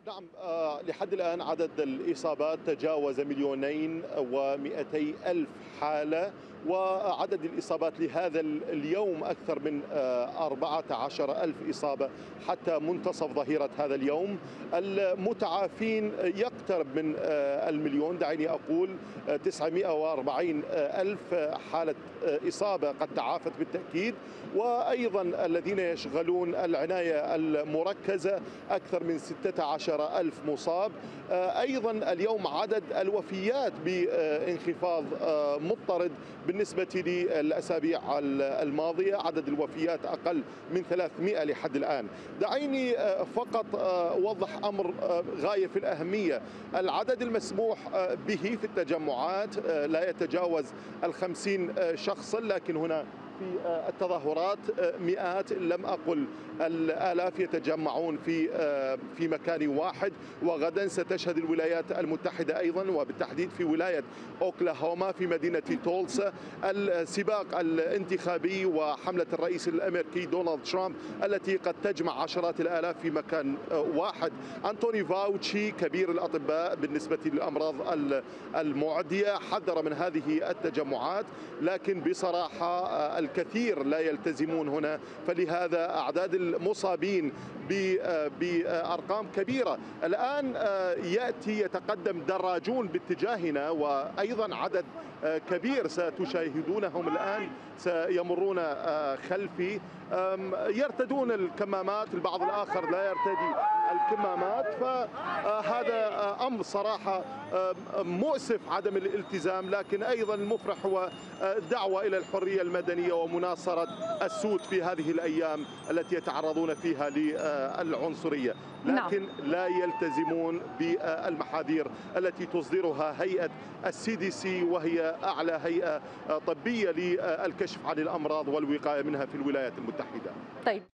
نعم، لحد الآن عدد الإصابات تجاوز 2,200,000 حالة، وعدد الإصابات لهذا اليوم أكثر من 14,000 إصابة حتى منتصف ظهيرة هذا اليوم. المتعافين يقترب من المليون، دعيني أقول 940,000 حالة إصابة قد تعافت بالتأكيد، وأيضا الذين يشغلون العناية المركزة أكثر من 16,000 مصاب. أيضا اليوم عدد الوفيات بانخفاض مضطرد بالنسبة للأسابيع الماضية، عدد الوفيات أقل من 300 لحد الآن. دعيني فقط أوضح أمر غاية في الأهمية. العدد المسموح به في التجمعات لا يتجاوز 50 شخصا، لكن هنا في التظاهرات مئات إن لم أقل الآلاف يتجمعون في مكان واحد. وغدا ستشهد الولايات المتحدة أيضا، وبالتحديد في ولاية أوكلاهوما في مدينة تولسا، السباق الانتخابي وحملة الرئيس الأمريكي دونالد ترامب التي قد تجمع عشرات الآلاف في مكان واحد. أنتوني فاوتشي كبير الأطباء بالنسبة للأمراض المعدية حذر من هذه التجمعات، لكن بصراحة الكثير لا يلتزمون هنا، فلهذا أعداد المصابين بأرقام كبيرة. الآن يتقدم دراجون باتجاهنا، وأيضا عدد كبير ستشاهدونهم الآن سيمرون خلفي يرتدون الكمامات، البعض الآخر لا يرتدي الكمامات، فهذا أمر صراحة مؤسف عدم الالتزام، لكن أيضا المفرح هو الدعوة إلى الحرية المدنية ومناصرة السود في هذه الأيام التي يتعرضون فيها للعنصرية، لكن لا يلتزمون بالمحاذير التي تصدرها هيئة CDC، وهي أعلى هيئة طبية للكشف عن الأمراض والوقاية منها في الولايات المتحدة. طيب.